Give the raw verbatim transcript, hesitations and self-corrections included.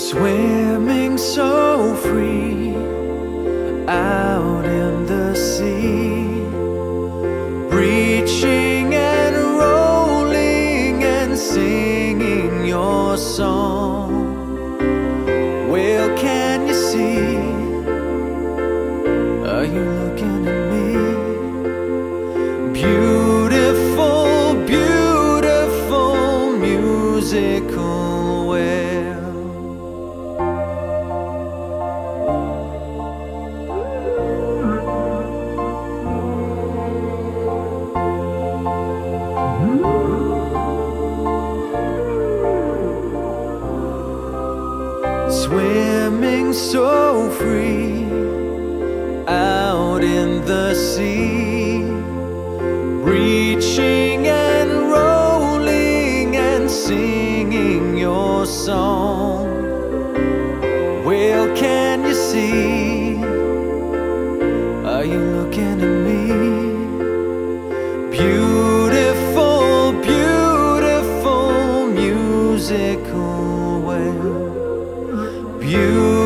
Swimming so free out in the sea, reaching and rolling and singing your song. Well, can you see? Are you looking at me? Beautiful, beautiful musical well. Swimming so free out in the sea, reaching and rolling and singing your song. Well, can you see? Are you looking at me? Beautiful, beautiful musical well. Beautiful.